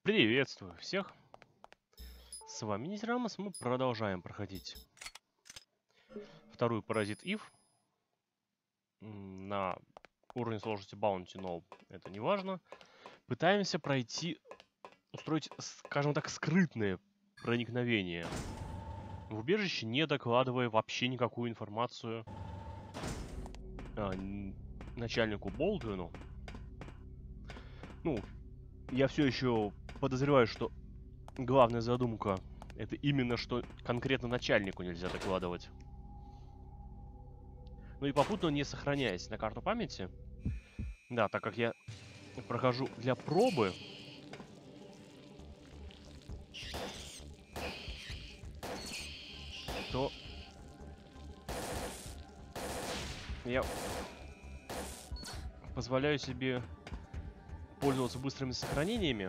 Приветствую всех! С вами Низерамос, мы продолжаем проходить вторую Паразит Ив на уровне сложности Bounty, но это не важно. Пытаемся устроить, скажем так, скрытное проникновение в убежище, не докладывая вообще никакую информацию начальнику Болдуину. Ну, я все еще подозреваю, что главная задумка — это именно что конкретно начальнику нельзя докладывать. Ну и попутно не сохраняясь на карту памяти. Да, так как я прохожу для пробы, то я позволяю себе пользоваться быстрыми сохранениями.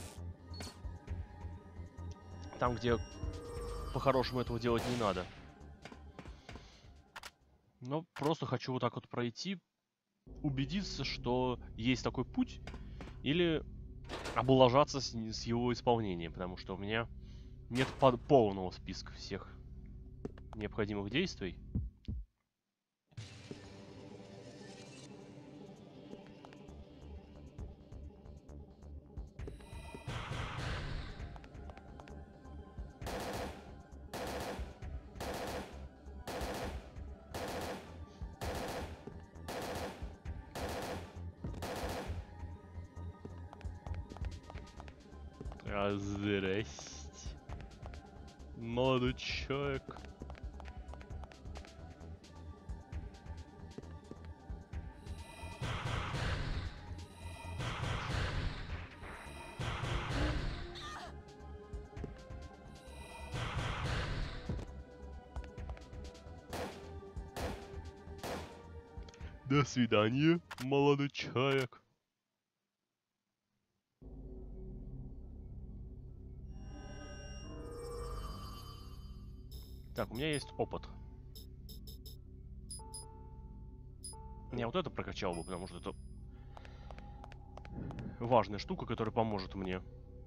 Там, где по-хорошему этого делать не надо. Но просто хочу вот так вот пройти, убедиться, что есть такой путь, или облажаться с его исполнением, потому что у меня нет полного списка всех необходимых действий. Здрасте, молодой человек. До свидания, молодой человек. Так, у меня есть опыт. Я вот это прокачал бы, потому что это важная штука, которая поможет мне.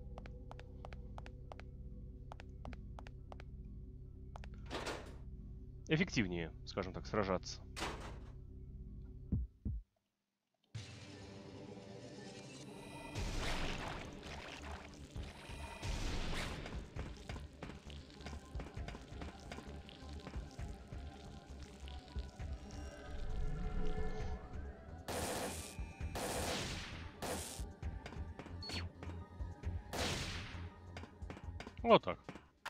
Эффективнее, скажем так, сражаться. Вот так.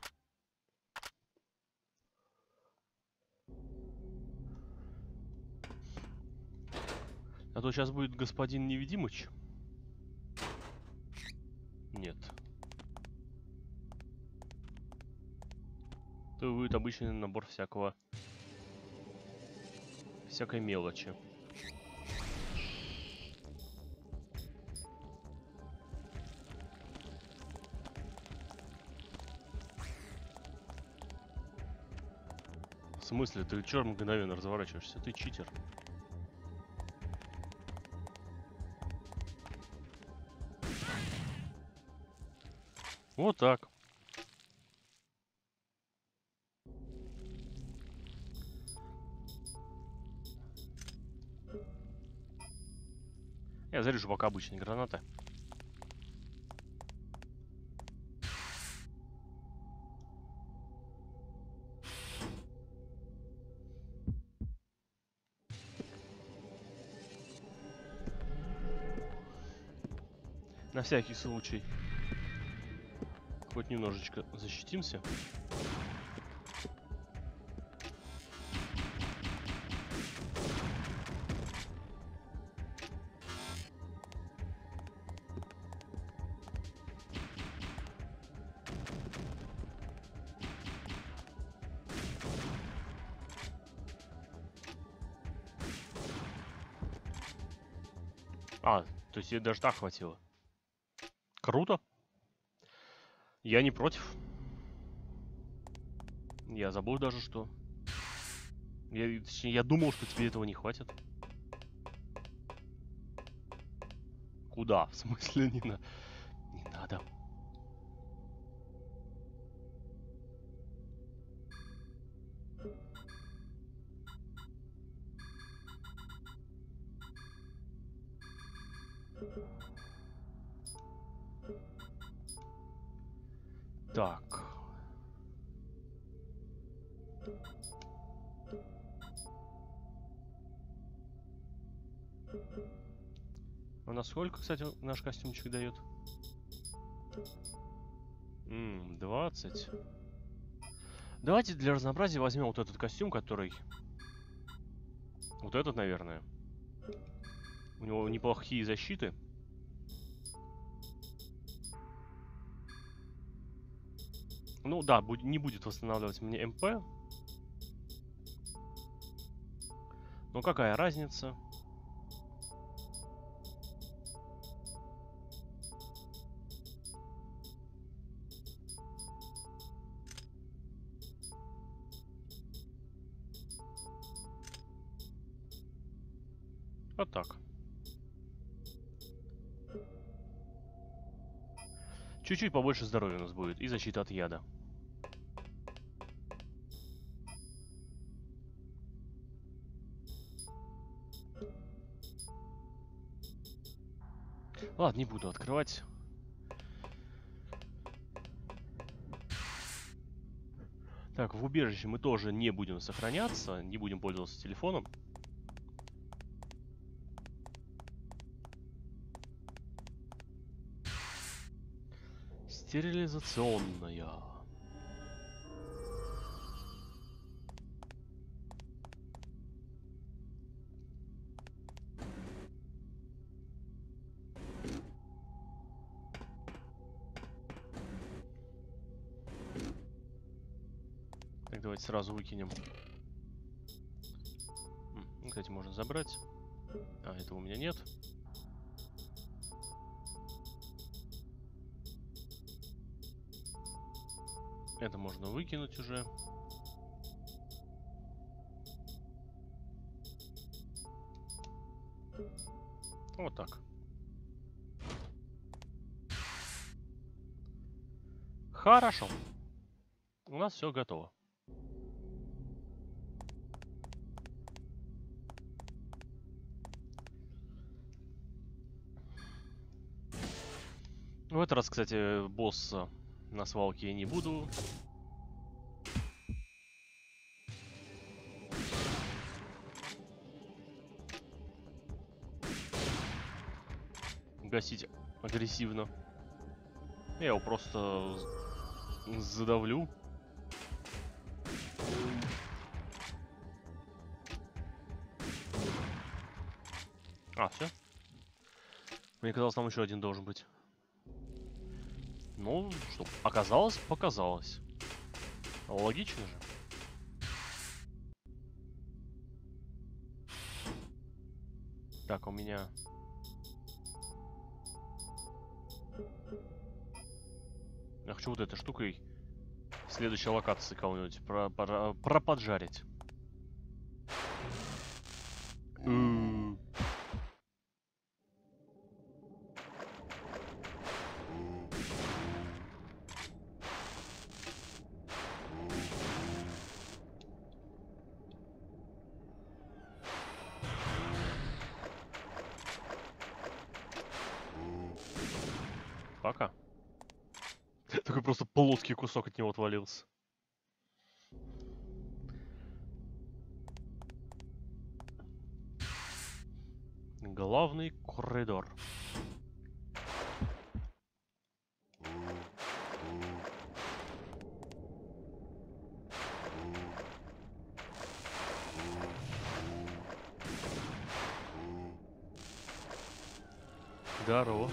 А то сейчас будет господин Невидимыч. Нет. Это будет обычный набор всякой мелочи. В смысле? Ты чё мгновенно разворачиваешься? Ты читер. Вот так. Я заряжу пока обычные гранаты. На всякий случай. Хоть немножечко защитимся. То есть ей даже так хватило. Круто. Я не против. Я забыл даже, что... Точнее, я думал, что тебе этого не хватит. Куда? В смысле, не надо. Так. А насколько, кстати, наш костюмчик дает? 20. Давайте для разнообразия возьмем вот этот костюм, который... Вот этот, наверное. У него неплохие защиты. Ну да, не будет восстанавливать мне МП. Но какая разница? Вот так. Чуть-чуть побольше здоровья у нас будет. И защита от яда. Ладно, не буду открывать. Так, в убежище мы тоже не будем сохраняться. Не будем пользоваться телефоном. Стерилизационная. Так, давайте сразу выкинем. Кстати, можно забрать. А, этого у меня нет. Это можно выкинуть уже. Вот так. Хорошо. У нас все готово. В этот раз, кстати, босса на свалке я не буду. Гасить агрессивно. Я его просто задавлю. А, все. Мне казалось, там еще один должен быть. Ну, что, оказалось, показалось. Логично же. Так, у меня... Я хочу вот этой штукой в следующей локации кого-нибудь проподжарить. Пока. Такой просто плоский кусок от него отвалился. Главный коридор. Здорово.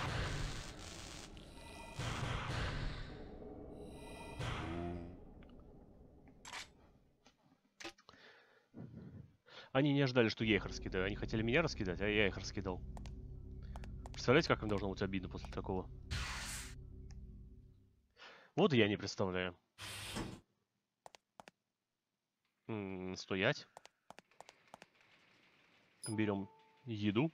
Они не ожидали, что я их раскидаю. Они хотели меня раскидать, а я их раскидал. Представляете, как им должно быть обидно после такого? Вот и я не представляю. Стоять. Берем еду.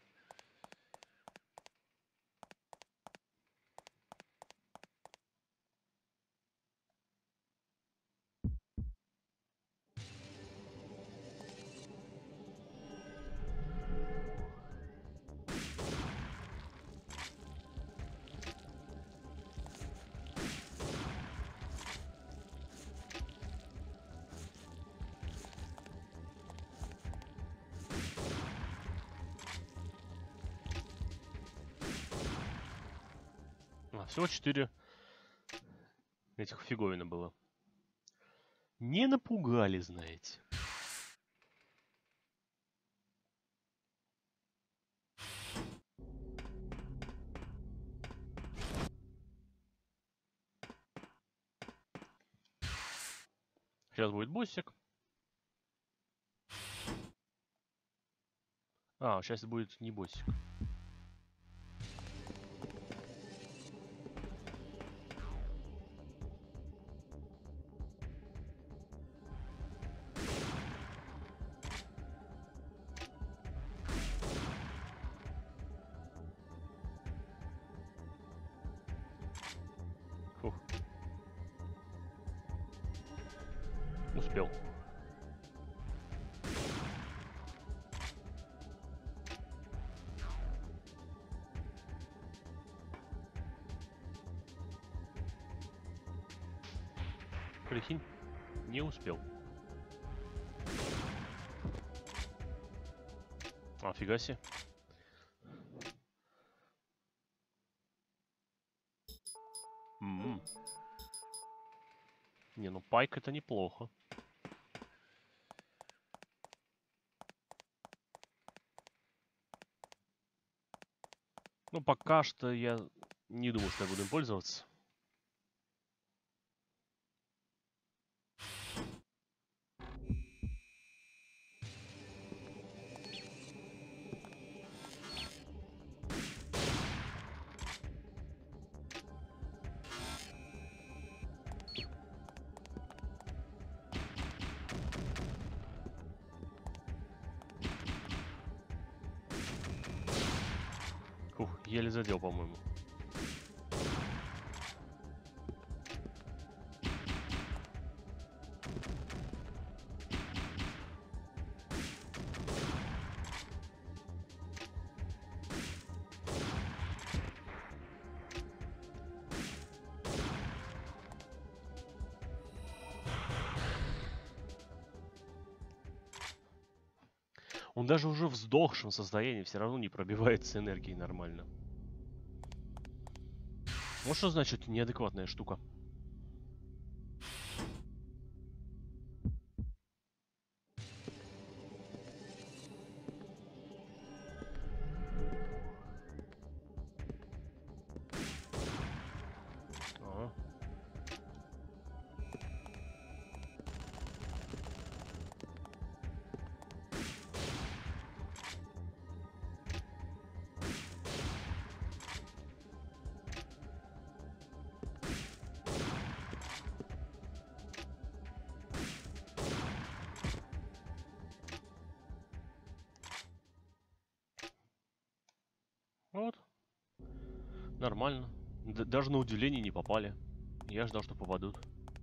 Всего 4 этих фиговина было. Не напугали, знаете. Сейчас будет боссик. А, сейчас будет не боссик. Фух. Успел. Прикинь, не успел. А, фига себе. Не, ну пайк это неплохо. Ну, пока что я не думаю, что я буду им пользоваться. Фух, еле задел, по-моему. Он даже уже в сдохшем состоянии все равно не пробивается энергией нормально. Вот что значит неадекватная штука. Вот. Нормально. Даже на удивление не попали. Я ждал, что попадут.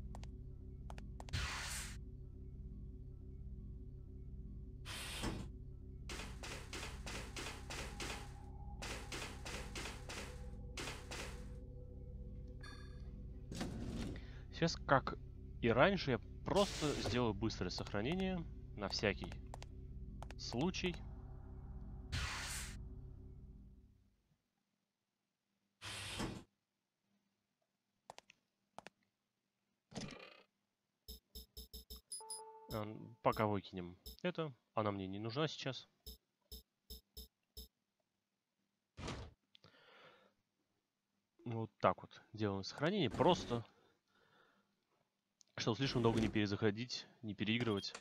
Сейчас, как и раньше, я просто сделаю быстрое сохранение на всякий случай. Пока выкинем это. Она мне не нужна сейчас. Вот так вот делаем сохранение. Просто, чтобы слишком долго не перезаходить, не переигрывать.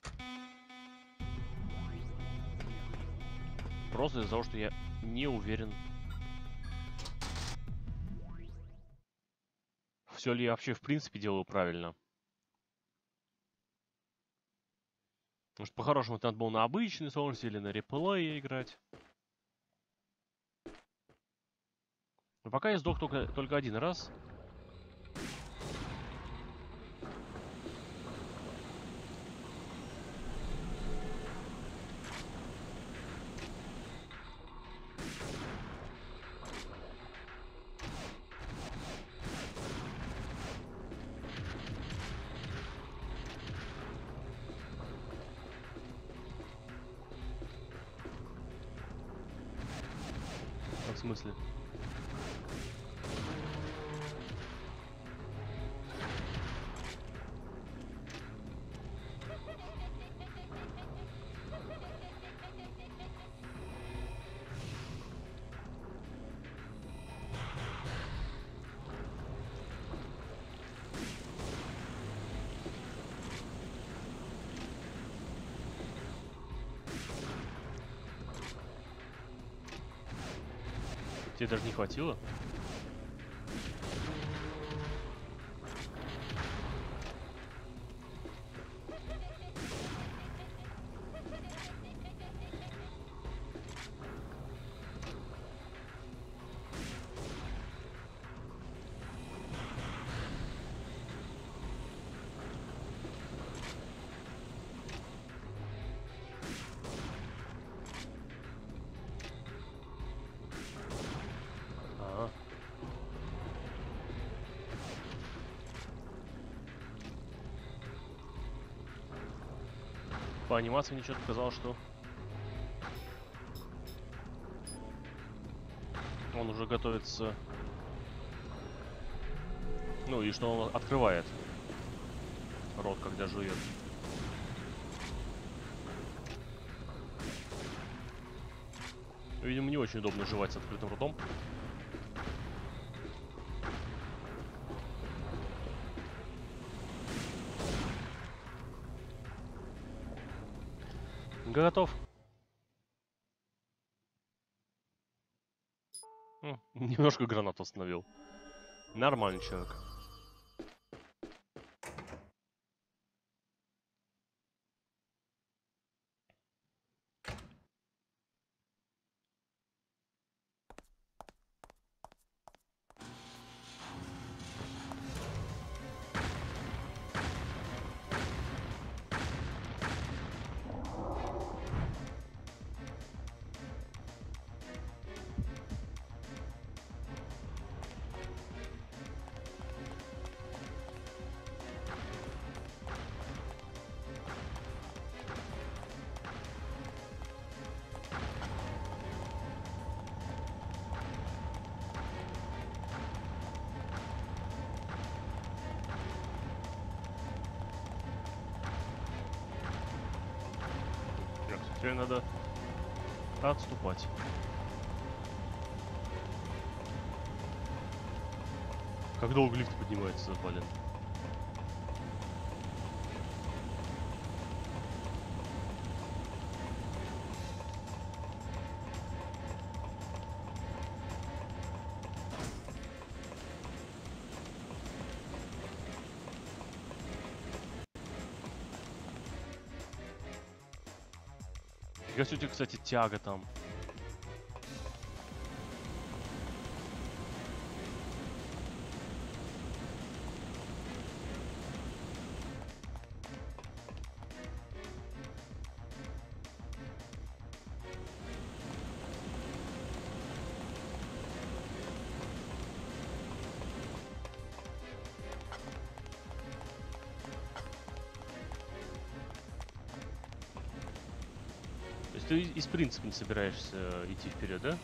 Просто из-за того, что я не уверен, все ли я вообще в принципе делаю правильно. Может, по-хорошему это надо было на обычной сложности или на реплее играть. Но пока я сдох только один раз. В смысле? Тебе даже не хватило? Ага. По анимации мне что-то показалось, что он уже готовится. Ну и что он открывает рот, когда жует. Видимо, не очень удобно жевать с открытым ртом. Готов. Немножко гранату остановил. Нормальный человек. Теперь надо отступать. Как долго лифт поднимается, блин. Фига себе, у тебя, кстати, тяга там. То есть ты из принципа не собираешься идти вперед, да?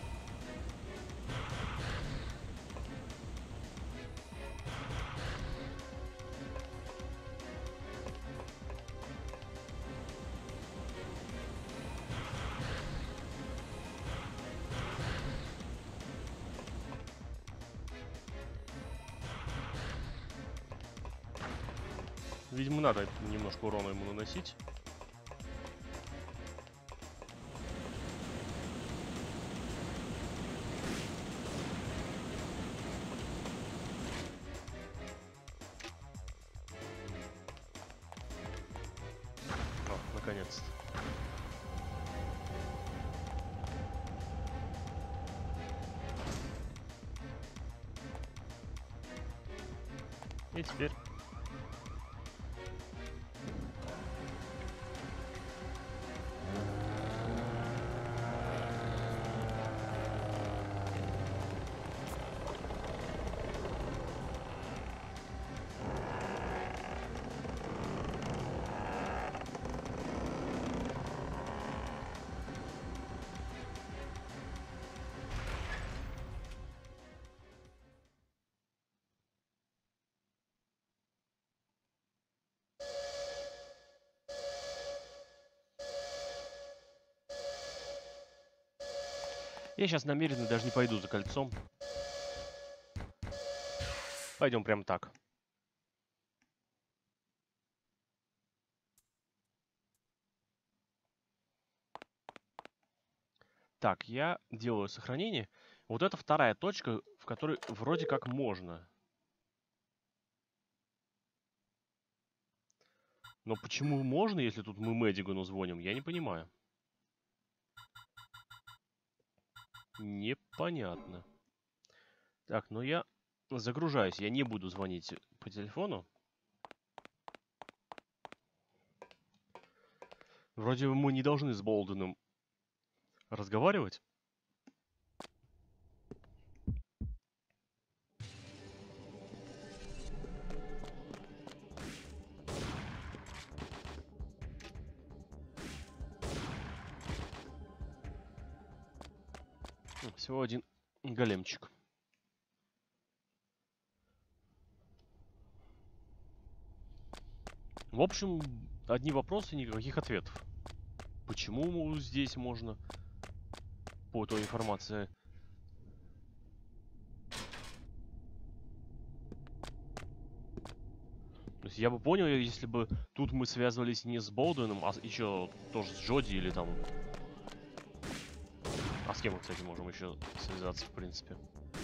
Видимо, надо немножко урона ему наносить. О, наконец-то. И теперь... Я сейчас намеренно даже не пойду за кольцом. Пойдем прям так. Так, я делаю сохранение. Вот это вторая точка, в которой вроде как можно. Но почему можно, если тут мы Мэдигану звоним, я не понимаю. Непонятно. Так, ну я загружаюсь. Я не буду звонить по телефону. Вроде бы мы не должны с Болденом разговаривать. Всего один големчик. В общем, одни вопросы, никаких ответов. Почему здесь можно по той информации? То есть я бы понял, если бы тут мы связывались не с Болденом, а еще тоже с Джоди или там... А с кем мы, кстати, можем еще связаться, в принципе?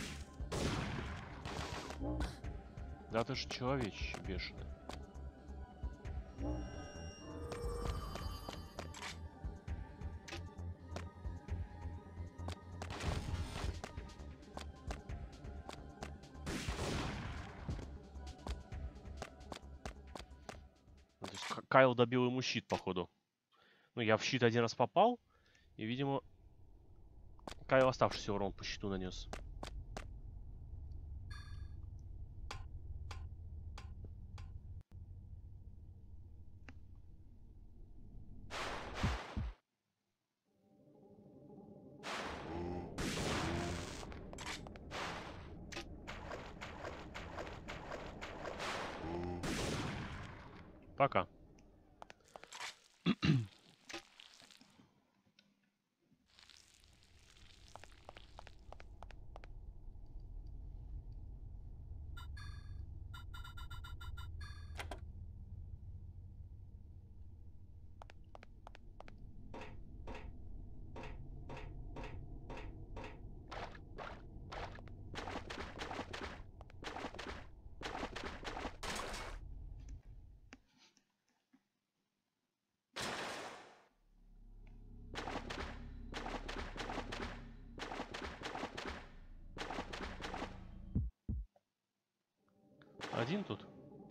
Да ты ж человечище бешеный. То есть Кайл добил ему щит, походу. Ну, я в щит один раз попал, и, видимо, Кайл оставшийся урон по щиту нанес. Пока. Один тут?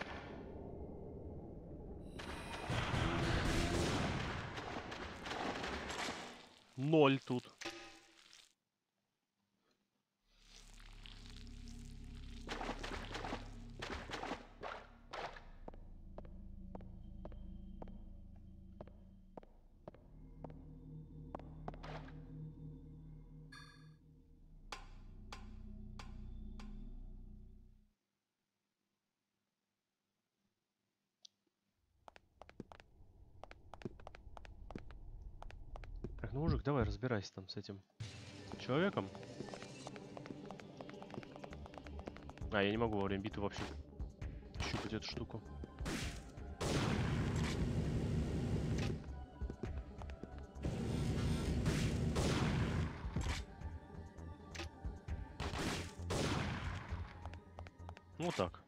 Ноль тут. Так, ну, мужик, давай разбирайся там с этим человеком. А, я не могу во время битвы вообще щупать эту штуку. Вот так.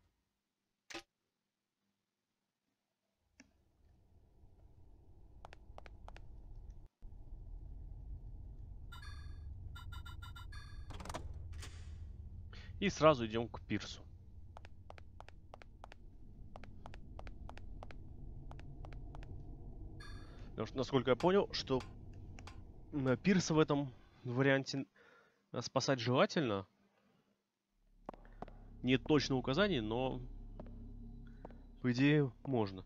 И сразу идем к пирсу. Потому что, насколько я понял, что пирса в этом варианте спасать желательно. Нет точного указания, но по идее можно.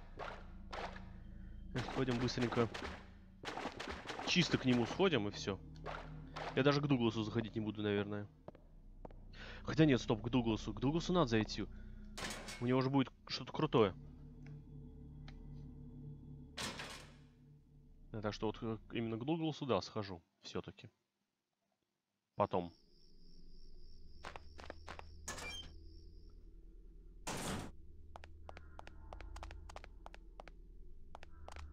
Сходим быстренько. Чисто к нему сходим и все. Я даже к Дугласу заходить не буду, наверное. Хотя нет, стоп, к Дугласу. К Дугласу надо зайти. У него уже будет что-то крутое. Так что вот именно к Дугласу, да, схожу. Все-таки. Потом.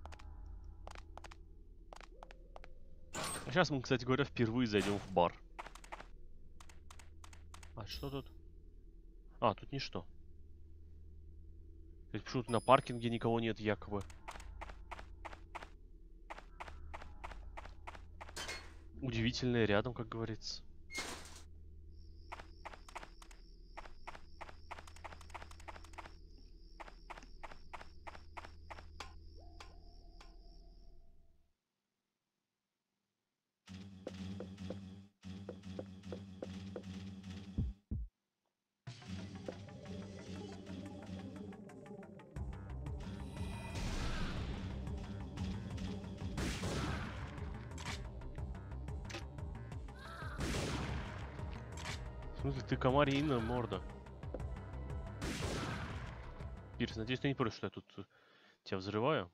Сейчас мы, кстати говоря, впервые зайдем в бар. А что тут? А, тут ничто. То есть почему-то на паркинге никого нет, якобы. Удивительное рядом, как говорится. В смысле, ты комариная морда? Пирс, надеюсь, ты не против, что я тут тебя взрываю?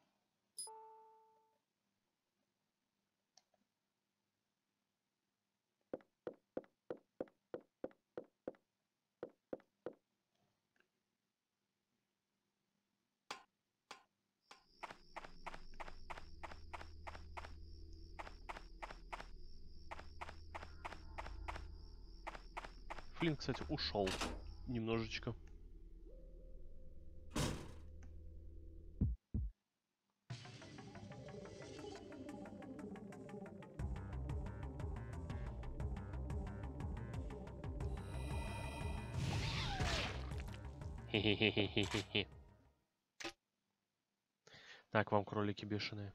Флинн, кстати, ушел немножечко. Хе-хе-хе-хе-хе-хе. Так, вам кролики бешеные.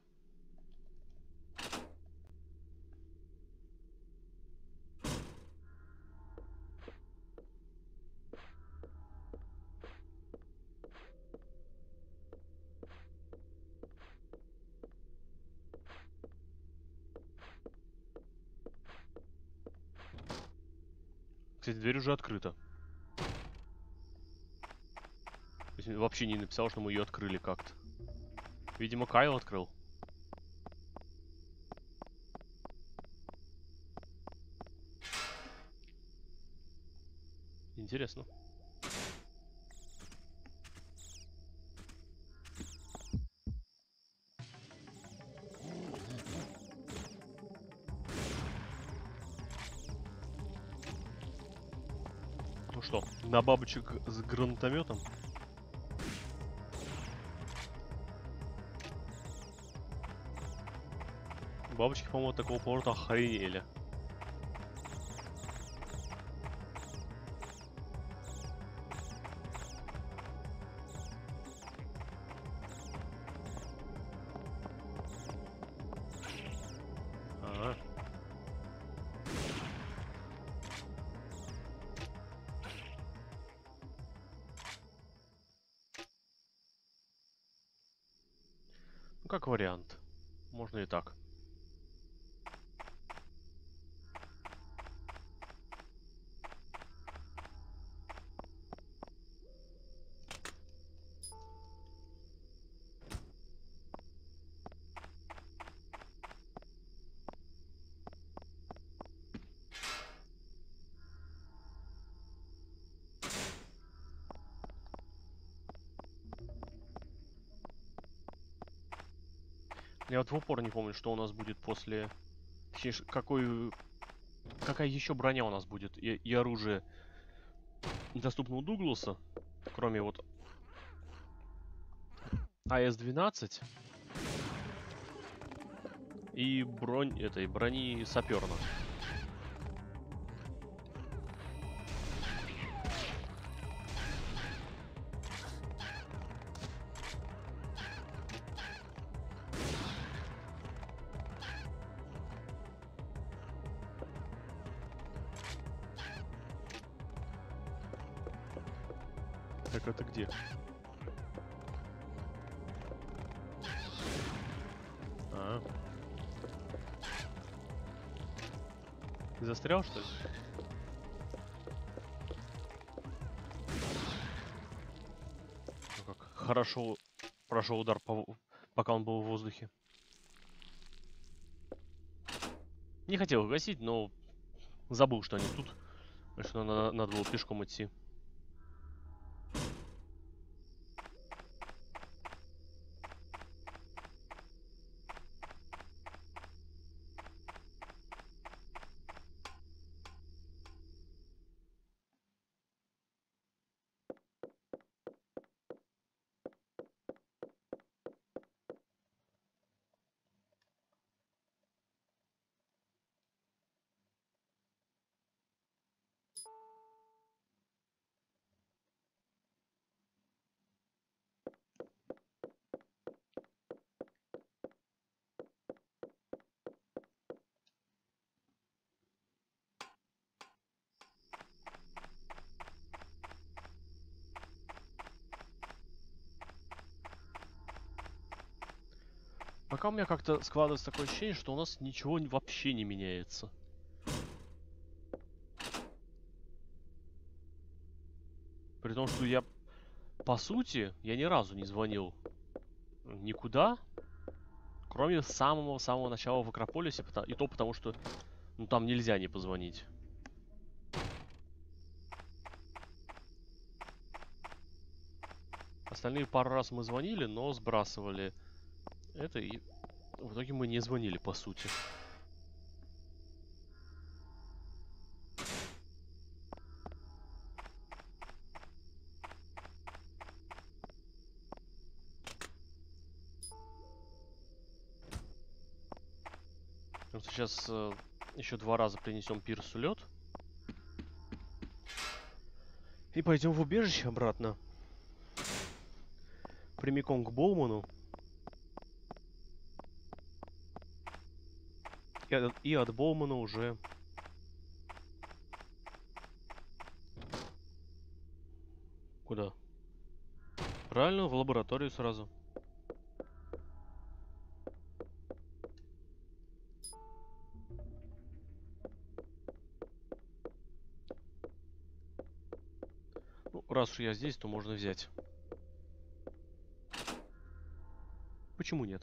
Кстати, дверь уже открыта. То есть вообще не написал, что мы ее открыли как-то. Видимо, Кайл открыл. Интересно. Ну что, на бабочек с гранатометом? Бабочки, по-моему, от такого поворота охренели. Ага. Ну, как вариант. Можно и так. Я вот в упор не помню, что у нас будет после... Точнее, какая еще броня у нас будет и оружие доступно у Дугласа, кроме вот АС-12 и брони саперна. Так это где? А. Ты застрял, что ли? Ну как, хорошо прошел удар, пока он был в воздухе. Не хотел гасить, но забыл, что они тут. Что надо было пешком идти. Пока у меня как-то складывается такое ощущение, что у нас ничего вообще не меняется. При том, что я, по сути, я ни разу не звонил никуда, кроме самого-самого начала в Акрополисе, и то потому, что ну, там нельзя не позвонить. Остальные пару раз мы звонили, но сбрасывали это, и в итоге мы не звонили, по сути. Просто сейчас еще 2 раза принесем пирсу лед. И пойдем в убежище обратно. Прямиком к Боуману. И от Боумана уже... Куда? Правильно, в лабораторию сразу. Ну, раз уж я здесь, то можно взять. Почему нет?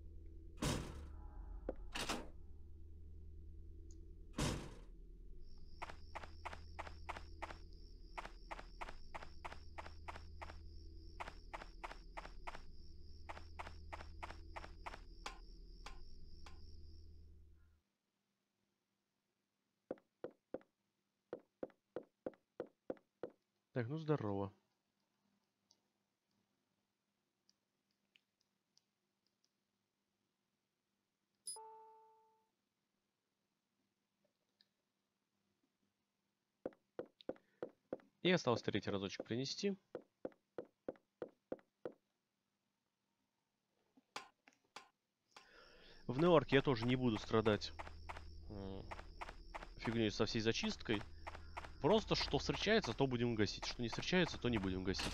Так, ну здорово. И осталось третий разочек принести. В Неоарке я тоже не буду страдать фигней со всей зачисткой. Просто что встречается, то будем гасить. Что не встречается, то не будем гасить.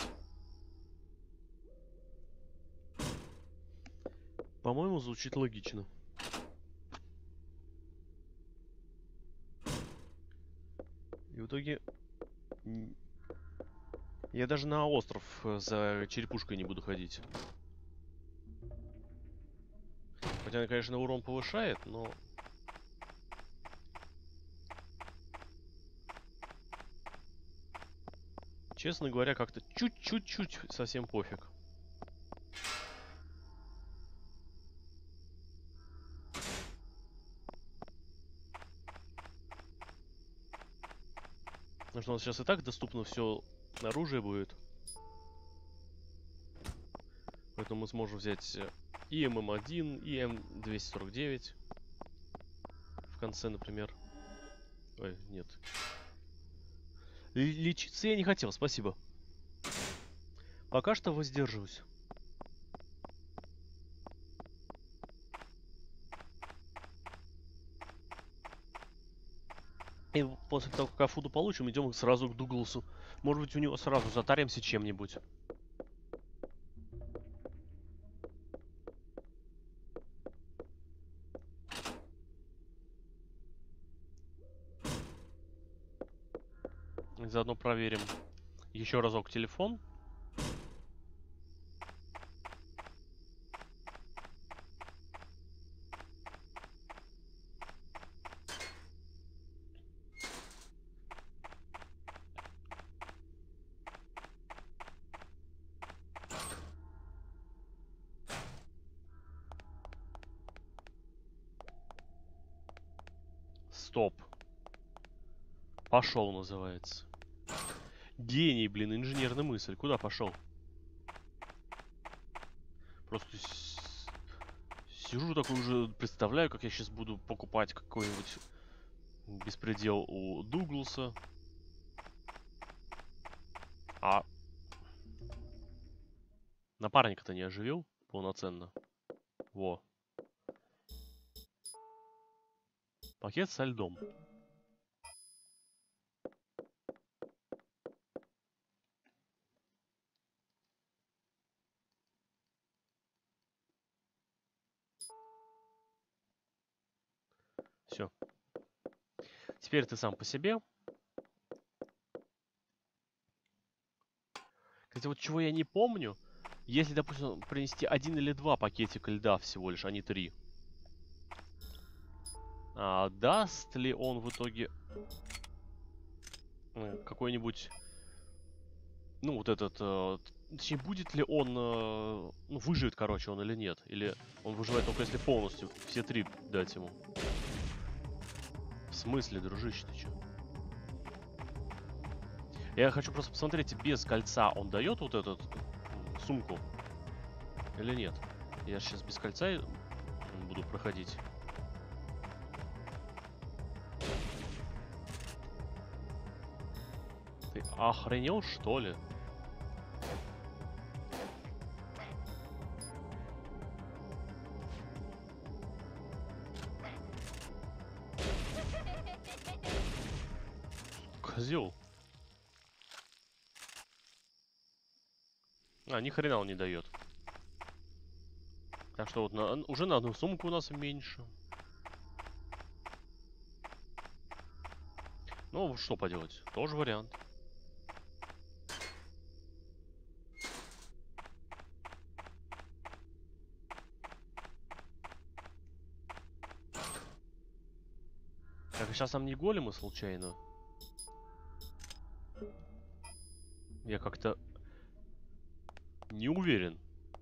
По-моему, звучит логично. И в итоге... Я даже на остров за черепушкой не буду ходить. Хотя она, конечно, урон повышает, но... Честно говоря, как-то чуть-чуть совсем пофиг. Потому что у нас сейчас и так доступно все оружие будет. Поэтому мы сможем взять и ММ1, и М249. В конце, например. Ой, нет. Лечиться я не хотел, спасибо. Пока что воздерживаюсь. И после того, как Афуду получим, идем сразу к Дугласу. Может быть, у него сразу затаримся чем-нибудь. Заодно проверим еще разок телефон. Стоп. Пошел, называется. Гений, блин, инженерная мысль. Куда пошел? Просто сижу такой уже, представляю, как я сейчас буду покупать какой-нибудь беспредел у Дугласа. А напарника-то не оживил полноценно. Во. Пакет со льдом. Теперь ты сам по себе. Кстати, вот чего я не помню, если, допустим, принести 1 или 2 пакетика льда всего лишь, а не 3. Даст ли он в итоге какой-нибудь... Ну, вот этот... точнее, будет ли он... ну, выживет, короче, он или нет? Или он выживает только если полностью все 3 дать ему? В смысле, дружище, ты чё? Я хочу просто посмотреть, без кольца он дает вот эту сумку? Или нет? Я сейчас без кольца буду проходить. Ты охренел, что ли? Козел. Ни хрена он не дает. Так что вот уже на одну сумку у нас меньше. Ну, что поделать? Тоже вариант. Так, а сейчас там не големы случайно? Я как-то не уверен.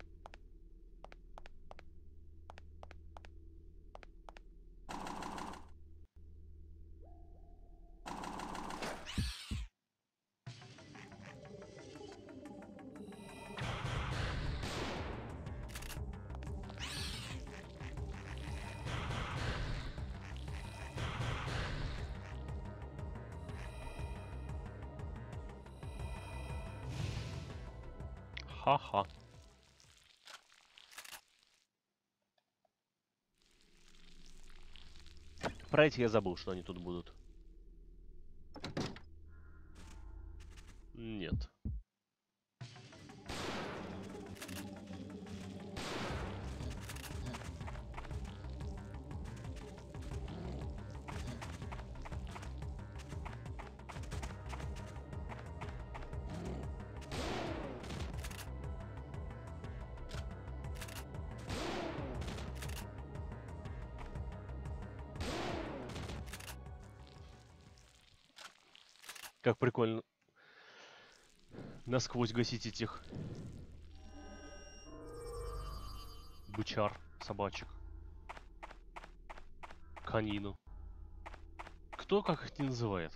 Ха-ха. Про эти я забыл, что они тут будут. Нет. Как прикольно насквозь гасить этих бычар, собачек, канину. Кто как их не называет?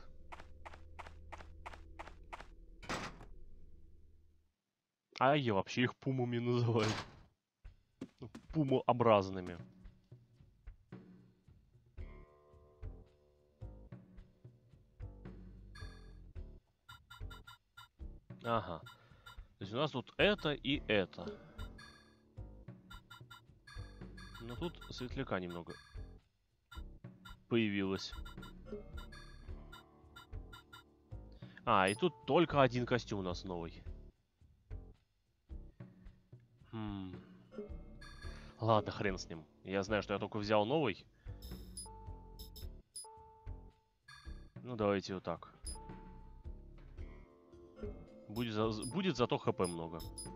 А я вообще их пумами называю. Пумообразными. Ага. То есть у нас тут это и это. Но тут светляка немного появилось. И тут только один костюм у нас новый. Ладно, хрен с ним. Я знаю, что я только взял новый. Ну, давайте вот так. Будет зато хп много.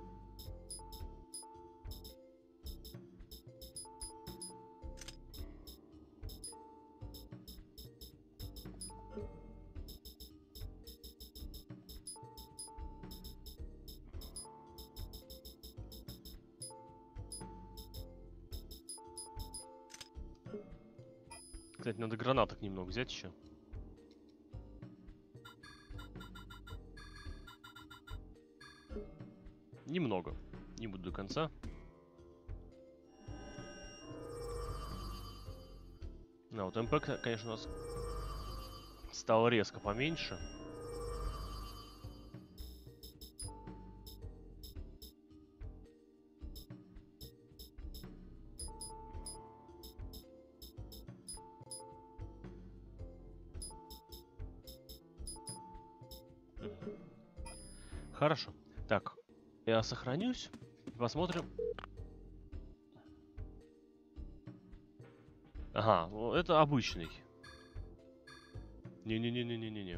Кстати, надо гранаток немного взять еще. Немного. Не буду до конца. Вот МП, конечно, у нас стало резко поменьше. Хорошо. Так, я сохранюсь. Посмотрим. Ага, ну это обычный. Не-не-не-не-не-не-не.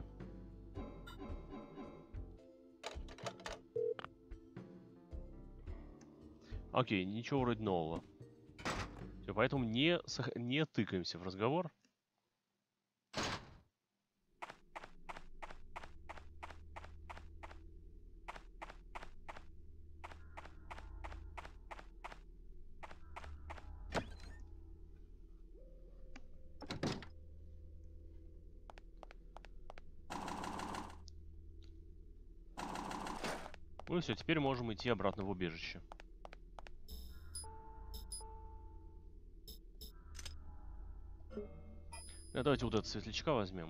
Окей, ничего вроде нового. Всё, поэтому не тыкаемся в разговор. Ну и все, теперь можем идти обратно в убежище. Давайте вот этот светлячка возьмем.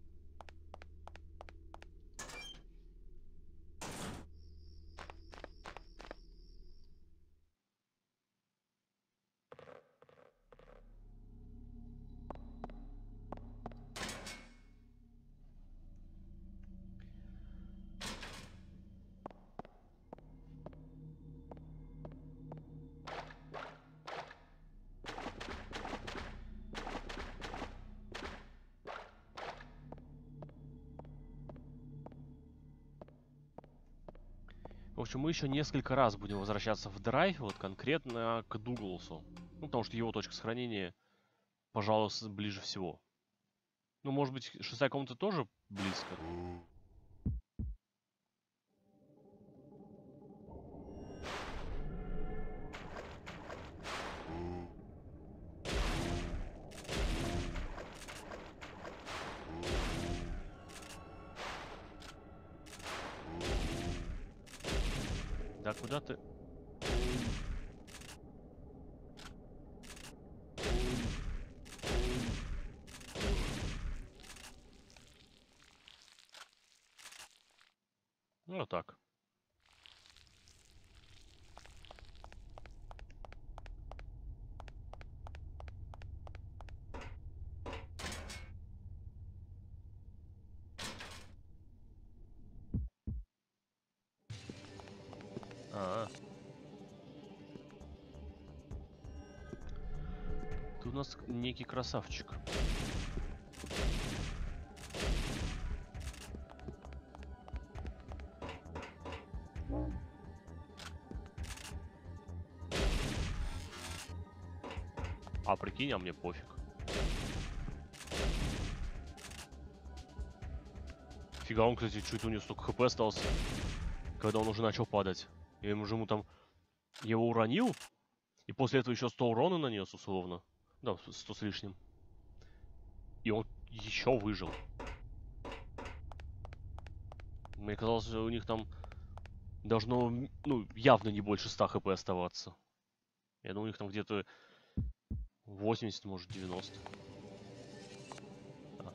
В общем, мы еще несколько раз будем возвращаться в драйв, вот конкретно к Дугласу. Ну, потому что его точка сохранения, пожалуй, ближе всего. Ну, может быть, 6-я комната тоже близко. Да куда ты? Ну, так. Тут у нас некий красавчик. А прикинь, а мне пофиг. Фига, он, кстати, чуть у него столько хп остался, когда он уже начал падать. Я ему там его уронил, и после этого еще 100 урона нанес, условно. Да, 100 с лишним. И он еще выжил. Мне казалось, что у них там должно, ну, явно не больше 100 хп оставаться. Я думаю, у них там где-то 80, может, 90. А.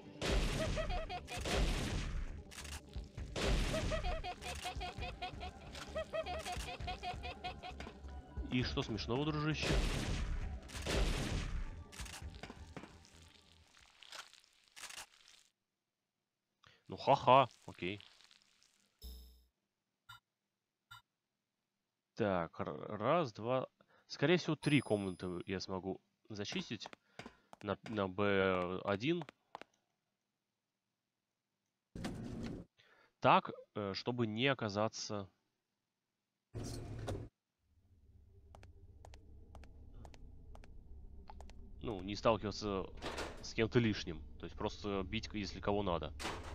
И что смешного, дружище? Ну, ха-ха, окей. Так, раз, два... Скорее всего, 3 комнаты я смогу зачистить на B1. Так, чтобы не оказаться... Ну, не сталкиваться с кем-то лишним. То есть просто бить, если кого надо.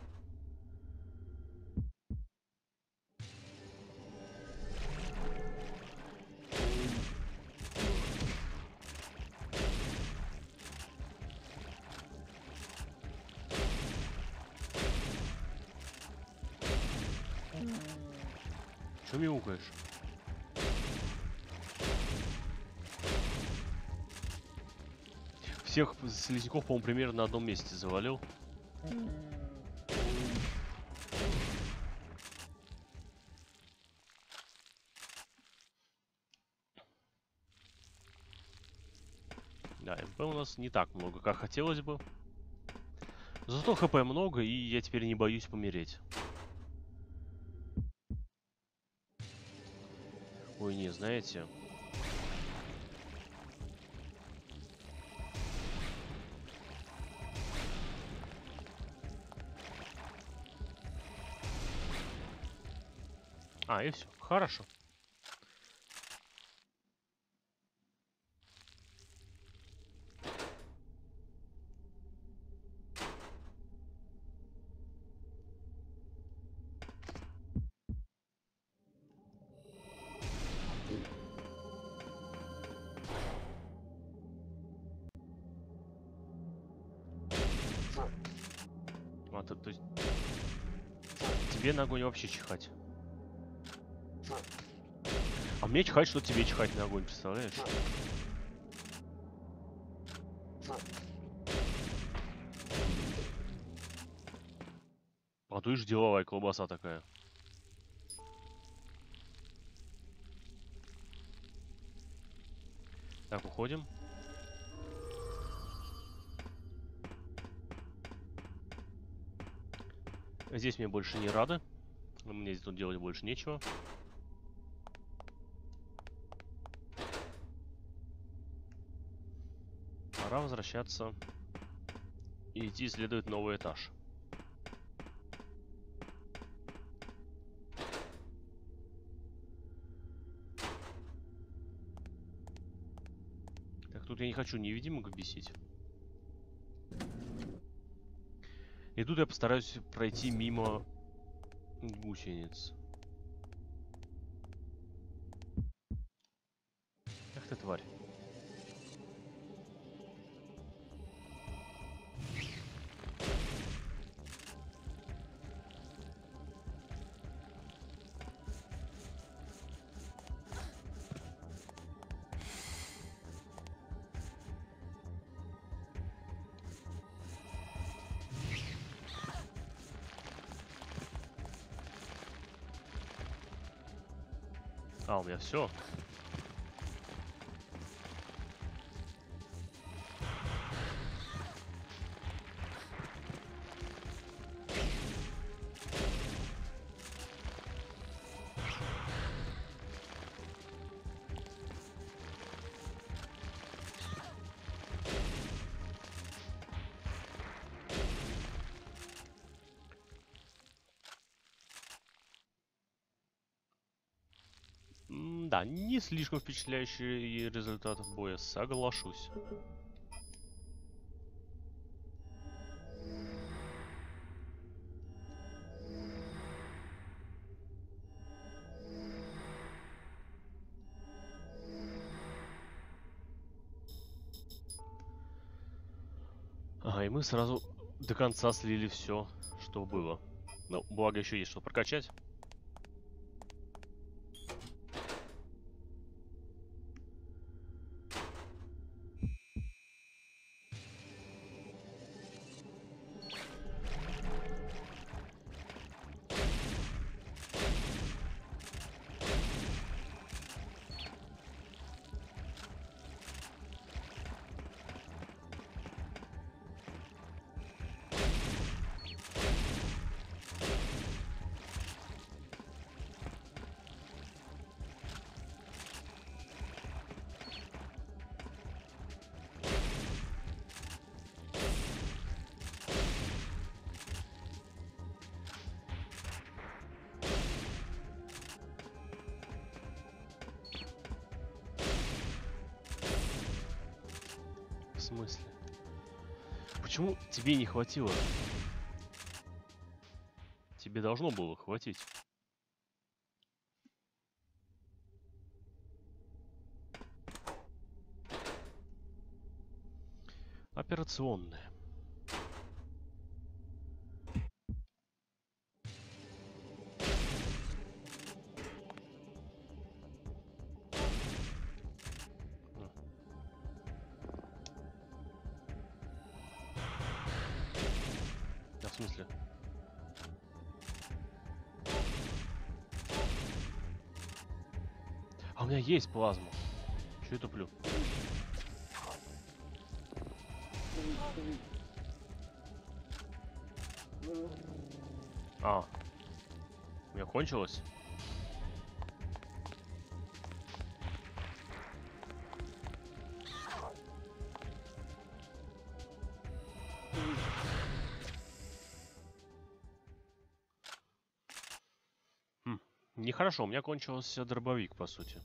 Чё мяукаешь? Всех слизняков, по-моему, примерно на одном месте завалил. Да, МП у нас не так много, как хотелось бы. Зато ХП много, и я теперь не боюсь помереть. Ой, не, знаете... А, и все. Хорошо. А, то есть тебе на огонь вообще чихать. А мне чихать, что тебе чихать на огонь, представляешь? А то и ж деловая колбаса такая. Так, уходим. Здесь мне больше не рады. Мне здесь тут делать больше нечего. Пора возвращаться и идти исследовать новый этаж. Так, тут я не хочу невидимок бесить. И тут я постараюсь пройти мимо гусениц. Ах ты, тварь. А, у меня все. Да, не слишком впечатляющий результат боя, соглашусь. Ага, и мы сразу до конца слили все, что было. Ну, благо еще есть что прокачать. В смысле? Почему тебе не хватило? Тебе должно было хватить. Операционная. Да, в смысле? А у меня есть плазма. Чё я туплю? А. У меня кончилось? Нехорошо, у меня кончился дробовик, по сути.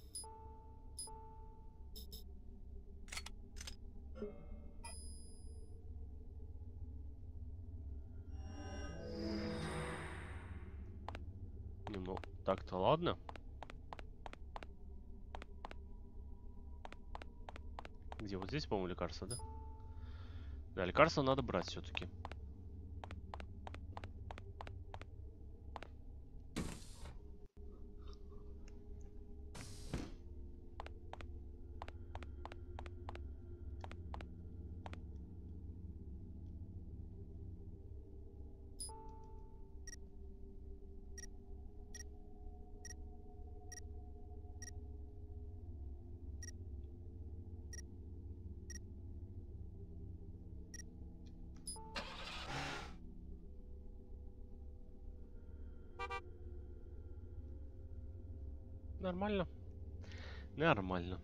Ну, так-то ладно. Где? Вот здесь, по-моему, лекарство, да? Да, лекарство надо брать все-таки. Нормально. Нормально.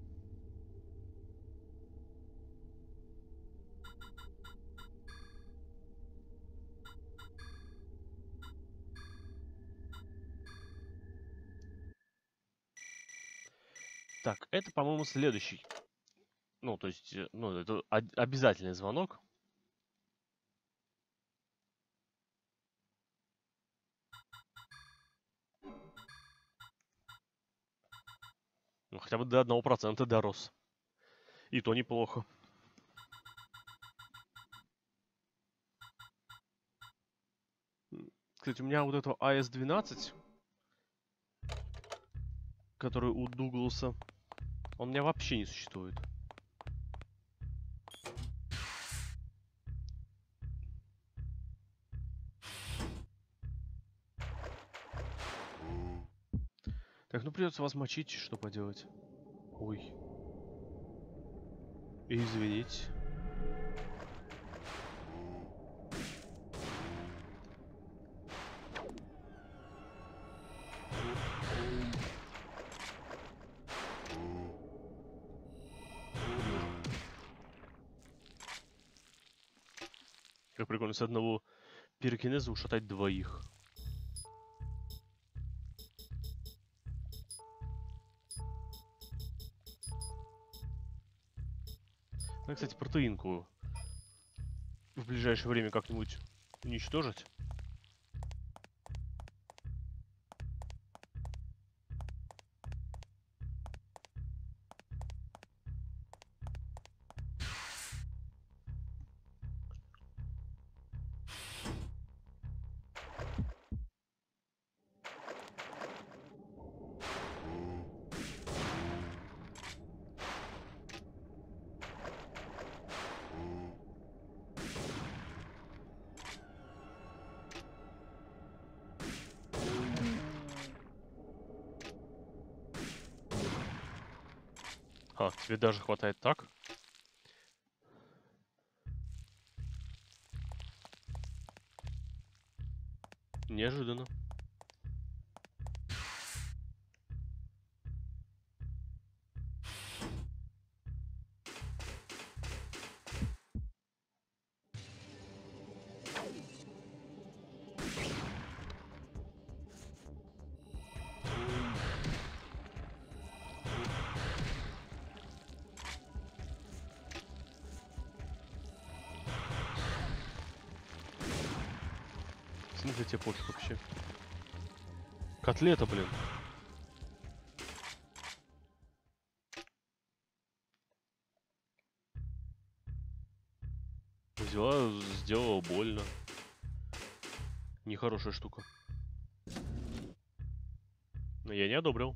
Так, это, по-моему, следующий. Ну, то есть, ну, это обязательный звонок. Ну, хотя бы до 1% дорос. И то неплохо. Кстати, у меня вот этого АС-12, который у Дугласа, он у меня вообще не существует. Так, ну придется вас мочить, что поделать. Ой. Извините. Как прикольно, с одного пирокинеза ушатать двоих. Ну, кстати, протеинку в ближайшее время как-нибудь уничтожить. А, тебе даже хватает так? Неожиданно. В смысле тебе пофиг вообще? Котлета, блин. Взяла, сделала больно. Нехорошая штука. Но я не одобрил.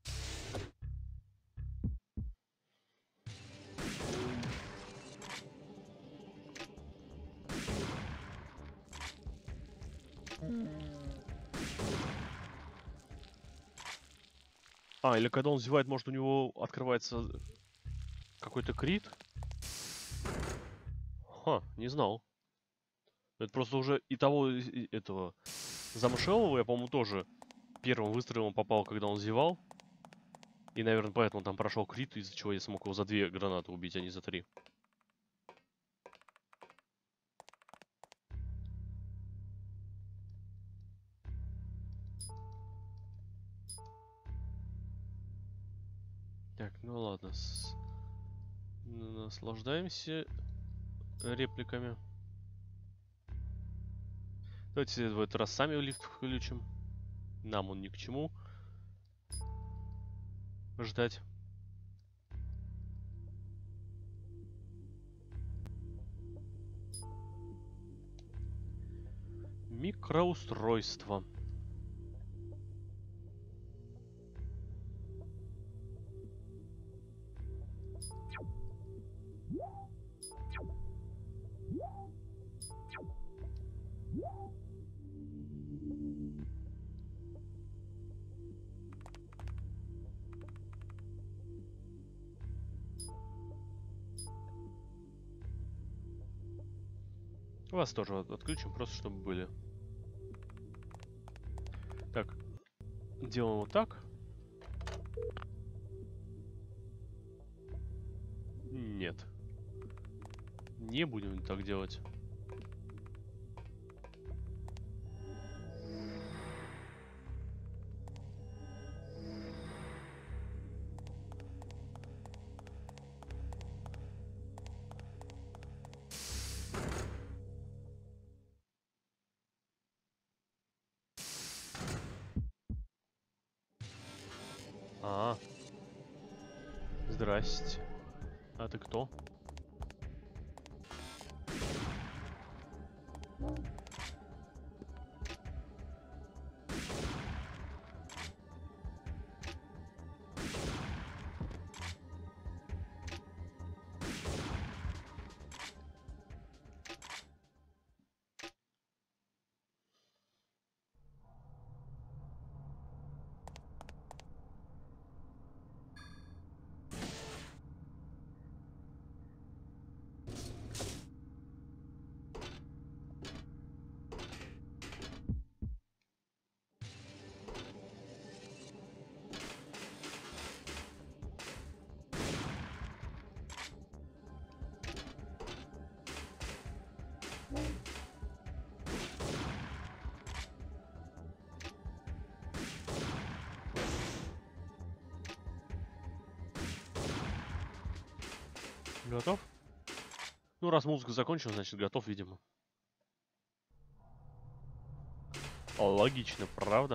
А, или когда он зевает, может у него открывается какой-то крит? Ха, не знал. Это просто уже и того, этого замшелого я, по-моему, тоже первым выстрелом попал, когда он зевал. И, наверное, поэтому там прошел крит, из-за чего я смог его за 2 гранаты убить, а не за 3. Так, ну ладно. Наслаждаемся репликами. Давайте в этот раз сами лифт включим. Нам он ни к чему. Ждать. Микроустройство. Вас тоже отключим, просто чтобы были. Так, делаем вот так. Нет. Не будем так делать. Здрасте. А ты кто? Готов? Ну, раз музыка закончилась, значит готов, видимо. Логично, правда?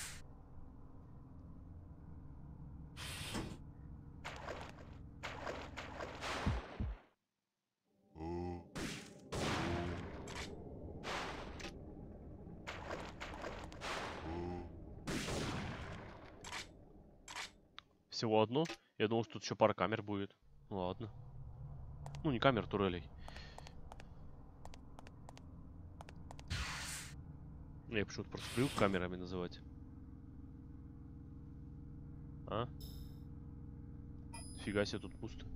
Всего одно? Я думал, что тут еще пара камер будет. Ну ладно. Ну, не камер, турелей. Я почему-то просто привык камерами называть. А? Фига себе, тут пусто.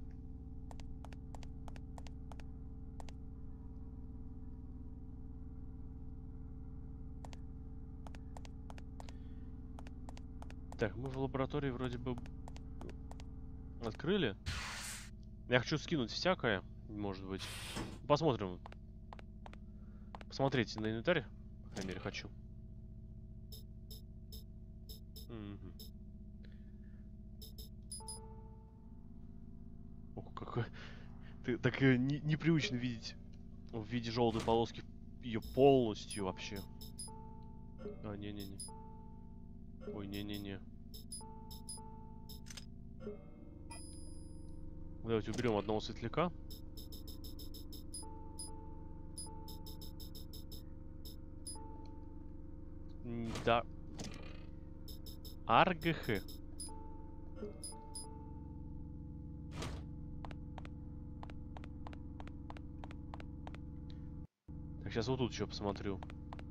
Так, мы в лаборатории вроде бы открыли. Я хочу скинуть всякое, может быть. Посмотрим. Посмотрите на инвентарь. По крайней мере, хочу. Угу. Ох, какой... Ты так непривычно видеть в виде желтой полоски ее полностью вообще. А, не-не-не. Ой, не-не-не. Давайте уберем одного светляка. Да. АРГХ. Так, сейчас вот тут еще посмотрю.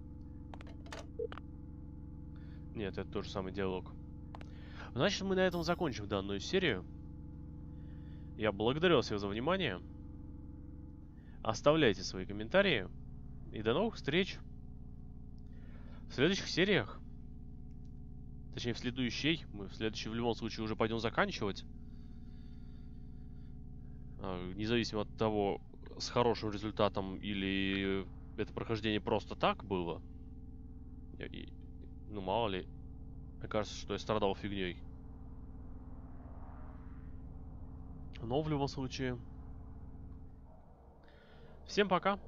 Нет, это тот же самый диалог. Значит, мы на этом закончим данную серию. Я благодарю всех за внимание. Оставляйте свои комментарии. И до новых встреч в следующих сериях. Точнее, в следующей. Мы в следующей в любом случае уже пойдем заканчивать. Независимо от того, с хорошим результатом или это прохождение просто так было. Ну, мало ли. Мне кажется, что я страдал фигней. Но в любом случае... Всем пока!